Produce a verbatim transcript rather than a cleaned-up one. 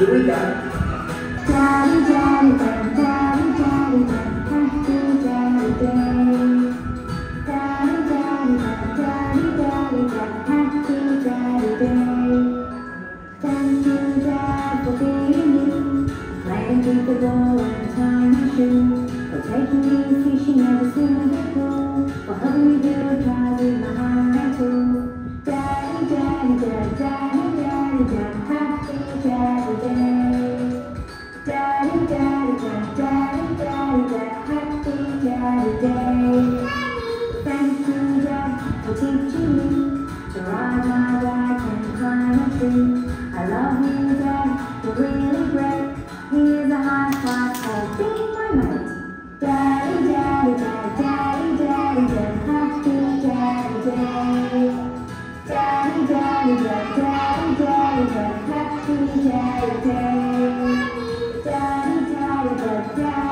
Here we go. Daddy, daddy, daddy, daddy, daddy, happy daddy day. Daddy, daddy, daddy, daddy, happy daddy day. Thank you, Dad, for being you, playing with the ball and tying my shoe, for taking me fishing every single before, for helping me build cars with my hand too. Daddy, daddy, daddy, daddy, daddy, daddy, happy daddy day. Daddy, daddy, daddy, daddy, daddy, daddy, happy daddy day. Thank you, Dad, for teaching me to ride my bike and climb a tree. I love you, Dad, you're really great. Here's a high five for being my mate. Daddy, daddy, daddy, daddy, daddy, daddy, happy daddy day. Daddy, daddy, daddy, daddy, daddy, daddy, happy daddy day. Daddy, daddy, daddy, daddy.